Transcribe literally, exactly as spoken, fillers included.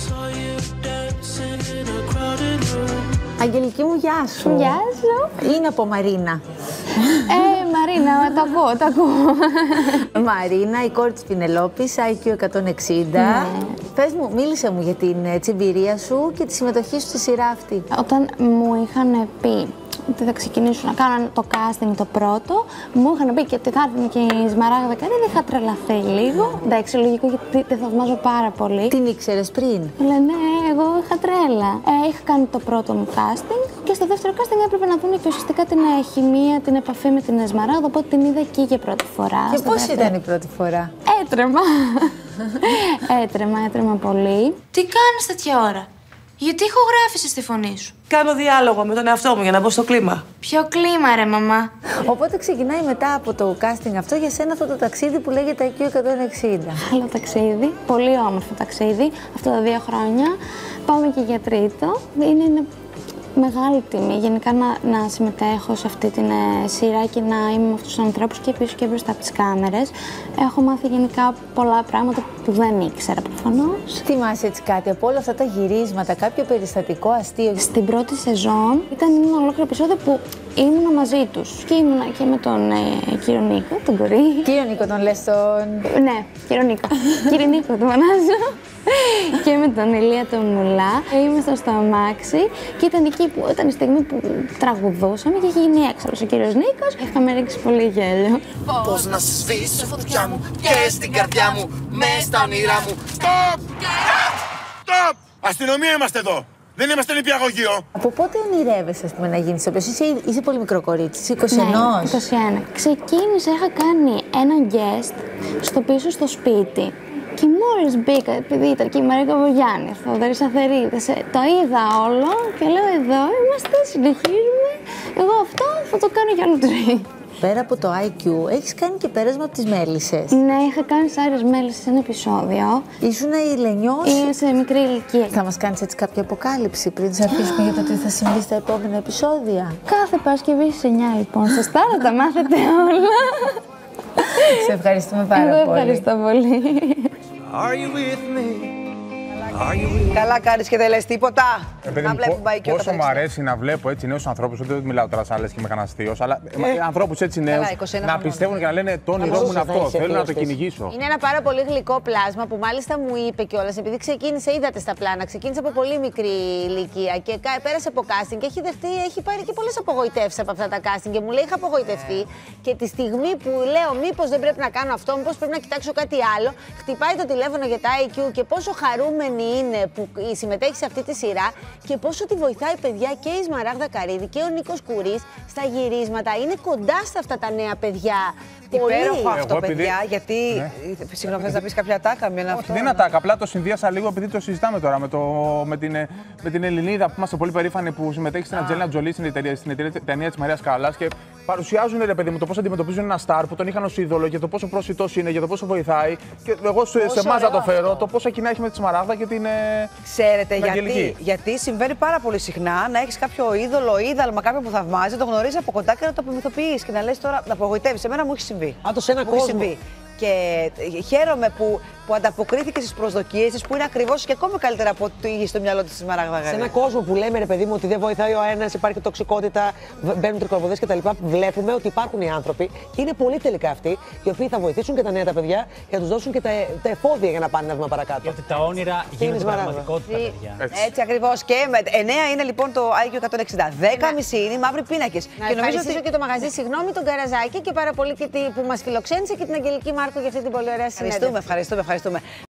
Αγγελική μου, γεια σου. Γεια σου. Είναι από Μαρίνα. Ε, Μαρίνα, τα ακούω, τα ακούω. Μαρίνα, η κόρη της Πινελόπης, άι κιου εκατόν εξήντα. Ναι. Πες μου, μίλησε μου για την εμπειρία σου και τη συμμετοχή σου στη σειρά αυτή. Όταν μου είχαν πει ότι θα ξεκινήσουν να κάνουν το casting το πρώτο, μου είχαν πει και ότι θα έρθουν και η Σμαράγδα Καρύδη, είχα τρελαθεί λίγο. Εντάξει, λογικό, γιατί τη θαυμάζω πάρα πολύ. Την ήξερες πριν? Λένε, ναι, εγώ είχα τρέλα. Ε, είχα κάνει το πρώτο μου casting και στο δεύτερο casting έπρεπε να δουν και ουσιαστικά την χημεία, την επαφή με την Εσμαράγδα, οπότε την είδα εκεί για πρώτη φορά. Και πώς δεύτερο... ήταν η πρώτη φορά? Έτρεμα. έτρεμα, έτρεμα πολύ. Τι κάνεις τέτοια ώρα? Γιατί ηχογράφησες τη φωνή σου? Κάνω διάλογο με τον εαυτό μου για να μπω στο κλίμα. Ποιο κλίμα, ρε μαμά? Οπότε ξεκινάει μετά από το casting αυτό για σένα αυτό το ταξίδι που λέγεται άι κιου εκατόν εξήντα. Άλλο ταξίδι, πολύ όμορφο ταξίδι, αυτά τα δύο χρόνια. Πάμε και για τρίτο. Είναι, είναι μεγάλη τιμή γενικά να, να συμμετέχω σε αυτή την ε, σειρά και να είμαι με αυτούς τους ανθρώπους και πίσω και μπροστά από τις κάμερες. Έχω μάθει γενικά πολλά πράγματα που δεν ήξερα προφανώς. Θυμάσαι έτσι κάτι από όλα αυτά τα γυρίσματα, κάποιο περιστατικό αστείο? Στην πρώτη σεζόν ήταν ένα ολόκληρο επεισόδιο που ήμουνα μαζί τους. Και ήμουνα και με τον ε, κύριο Νίκο, τον κορί. Κύριο Νίκο τον λες τον... Ναι, κύριο Νίκο. Κύριε Νίκο τον φωνάζω. Και με τον Ηλία τον Μουλά. Ήμασταν στο αμάξι και ήταν εκεί που ήταν η στιγμή που τραγουδούσαμε και είχε γίνει έξαλλος ο κύριος Νίκος. Είχαμε ρίξει πολύ γέλιο. Πώς να σε σβήσω φωτιά μου και στην καρδιά μου, μες στα όνειρά μου. Στοπ! Στοπ! Αστυνομία είμαστε εδώ! Δεν είμαστε νηπιαγωγείο. Από πότε ονειρεύεσαι, ας πούμε, να γίνεις ηθοποιός? Είσαι, είσαι πολύ μικρό κορίτσι, είσαι είκοσι ένα. Ναι, είκοσι ένα. Ξεκίνησα, είχα κάνει έναν guest στο πίσω στο σπίτι. Και μόλις μπήκα, επειδή ήταν και η Μαρία Καβογιάννη, ο Θοδωρής Αθερίδης, το είδα όλο και λέω εδώ είμαστε, συνεχίζουμε. Εγώ αυτό θα το κάνω για όλη τη ζωή. Πέρα από το άι κιου, έχεις κάνει και πέρασμα από τις Μέλισσες. Ναι, είχα κάνει στις Άρες Μέλισσες ένα επεισόδιο. Ήσουν η Λενιός. Είμαι σε μικρή ηλικία. Θα μας κάνεις έτσι κάποια αποκάλυψη πριν σε αφήσουμε για το τι θα συμβεί στα επόμενα επεισόδια? Κάθε Παρασκευή στις εννιά λοιπόν. Σωστά, θα τα μάθετε όλα. Σε ευχαριστούμε πάρα Εγώ πολύ. ευχαριστώ πολύ. Are you with me? Καλά κάνεις και δεν λες τίποτα. Ε, να βλέπουμε άι κιου. Πόσο μου αρέσει να βλέπω έτσι νέους ανθρώπους, δεν μιλάω τώρα σαν λες και είμαι κανένας θείος, αλλά ε. ανθρώπους έτσι νέους να πιστεύουν και να λένε το όνειρό μου είναι αυτό. Θέλω να το κυνηγήσω. Είναι ένα πάρα πολύ γλυκό πλάσμα που μάλιστα μου είπε κιόλας, επειδή ξεκίνησε, είδατε στα πλάνα, ξεκίνησε από πολύ μικρή ηλικία και πέρασε από casting και έχει δεχτεί, έχει πάρει και πολλές απογοητεύσεις από αυτά τα casting. Και μου λέει: είχα απογοητευτεί και τη στιγμή που λέω, μήπως δεν πρέπει να κάνω αυτό, μήπως πρέπει να κοιτάξω κάτι άλλο, χτυπάει το τηλέφωνο για τα άι κιου και πόσο χαρούμενη είναι που συμμετέχει σε αυτή τη σειρά και πόσο τη βοηθάει παιδιά και η Σμαράγδα Καρύδη και ο Νίκος Κουρής στα γυρίσματα. Είναι κοντά σε αυτά τα νέα παιδιά. Υπέροχο αυτό, Εγώ, παιδιά, επειδή... γιατί. Ναι. Συγγνώμη, θες να πεις κάποια ατάκα με ένα αυτό? Δεν είναι ατάκα, απλά το συνδύασα λίγο επειδή το συζητάμε τώρα με, το, με, την, με την Ελληνίδα που είμαστε πολύ περήφανοι που συμμετέχει στην Αντζέλινα Τζολί στην ταινία της Μαρίας Κάλλας και παρουσιάζουν, ρε παιδί μου, το πώς αντιμετωπίζουν ένα στάρ που τον είχαν ως είδωλο και το πόσο προσιτός είναι, για το πόσο βοηθάει. Και εγώ σε εμάς να το φέρω, το πόσο κοινά έχει με τη Σμαράγδα και την. Ξέρετε γιατί, γιατί συμβαίνει πάρα πολύ συχνά να έχεις κάποιο είδωλο, είδαλμα, κάποιον που θαυμάζει, το γνωρίζει από κοντά και να το απομυθοποιείς και να λες τώρα να απογοητεύεις. Εμένα μου έχει συμβεί. Άντω σε ένα μου κόσμο. έχει συμβεί. Και χαίρομαι που, που ανταποκρίθηκε στις προσδοκίες της, που είναι ακριβώς και ακόμη καλύτερα από ό,τι είχε στο μυαλό της στη Σμαράγδα Καρύδη. Σε ένα κόσμο που λέμε, ρε παιδί μου, ότι δεν βοηθάει ο ένας, υπάρχει τοξικότητα, μπαίνουν τρικοβοδές κτλ. Βλέπουμε ότι υπάρχουν οι άνθρωποι και είναι πολύ τελικά αυτοί οι οποίοι θα βοηθήσουν και τα νέα τα παιδιά και θα τους δώσουν και τα, τα εφόδια για να πάνε ένα βήμα παρακάτω. Γιατί τα όνειρα γίνονται πραγματικότητα, παιδιά. Έτσι, Έτσι ακριβώς. Και με εννέα είναι λοιπόν το άι κιου εκατόν εξήντα. δέκα μισή είναι οι μαύροι πίνακες. Να και νομίζω ότι... και το μαγαζί, συγγνώμη, τον Καραζάκη και πάρα πολύ και που μας φιλοξένησε και την Αγγελική Μάρκο για αυτή την πολύ ωραία συνέντευξη. Ευχαριστούμε, ευχαριστούμε, ευχαριστούμε.